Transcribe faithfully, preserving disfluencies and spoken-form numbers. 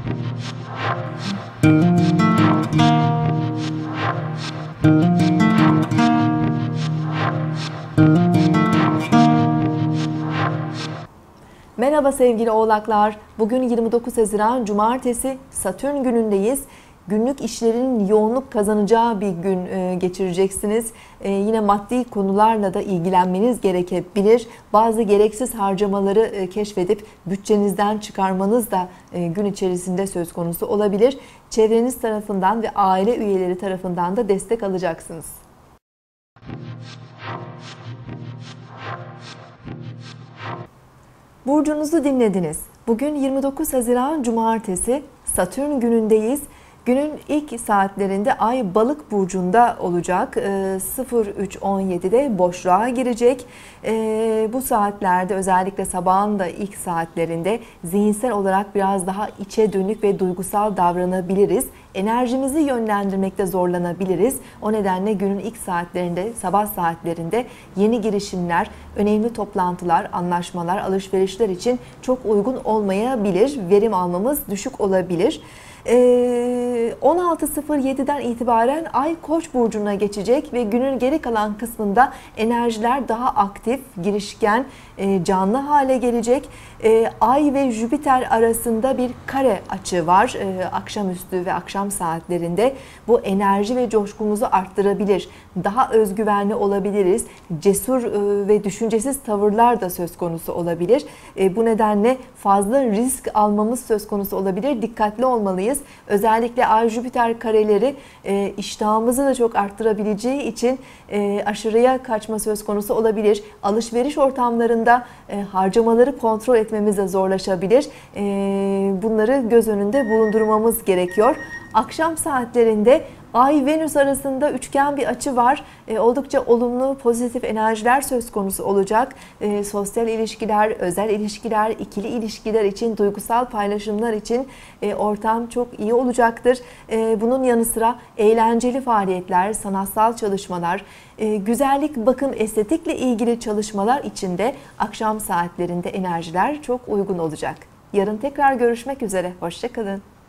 Merhaba sevgili oğlaklar. Bugün yirmi dokuz Haziran Cumartesi, Satürn günündeyiz. Günlük işlerin yoğunluk kazanacağı bir gün geçireceksiniz. Yine maddi konularla da ilgilenmeniz gerekebilir. Bazı gereksiz harcamaları keşfedip bütçenizden çıkarmanız da gün içerisinde söz konusu olabilir. Çevreniz tarafından ve aile üyeleri tarafından da destek alacaksınız. Burcunuzu dinlediniz. Bugün yirmi dokuz Haziran Cumartesi, Satürn günündeyiz. Günün ilk saatlerinde Ay Balık burcunda olacak. sıfır üç on yedi'de boşluğa girecek. Bu saatlerde özellikle sabahın da ilk saatlerinde zihinsel olarak biraz daha içe dönük ve duygusal davranabiliriz. Enerjimizi yönlendirmekte zorlanabiliriz. O nedenle günün ilk saatlerinde, sabah saatlerinde yeni girişimler, önemli toplantılar, anlaşmalar, alışverişler için çok uygun olmayabilir. Verim almamız düşük olabilir. on altı sıfır yedi'den itibaren Ay Koç burcuna geçecek ve günün geri kalan kısmında enerjiler daha aktif, girişken, canlı hale gelecek. Ay ve Jüpiter arasında bir kare açı var akşamüstü ve akşam saatlerinde. Bu enerji ve coşkumuzu arttırabilir. Daha özgüvenli olabiliriz. Cesur ve düşüncesiz tavırlar da söz konusu olabilir. Bu nedenle fazla risk almamız söz konusu olabilir. Dikkatli olmalıyız. Özellikle Ay-Jüpiter kareleri iştahımızı da çok arttırabileceği için aşırıya kaçma söz konusu olabilir. Alışveriş ortamlarında harcamaları kontrol etmemiz de zorlaşabilir. Bunları göz önünde bulundurmamız gerekiyor. Akşam saatlerinde Ay-Venüs arasında üçgen bir açı var. E, oldukça olumlu, pozitif enerjiler söz konusu olacak. E, sosyal ilişkiler, özel ilişkiler, ikili ilişkiler için, duygusal paylaşımlar için e, ortam çok iyi olacaktır. E, bunun yanı sıra eğlenceli faaliyetler, sanatsal çalışmalar, e, güzellik, bakım, estetikle ilgili çalışmalar için de akşam saatlerinde enerjiler çok uygun olacak. Yarın tekrar görüşmek üzere. Hoşça kalın.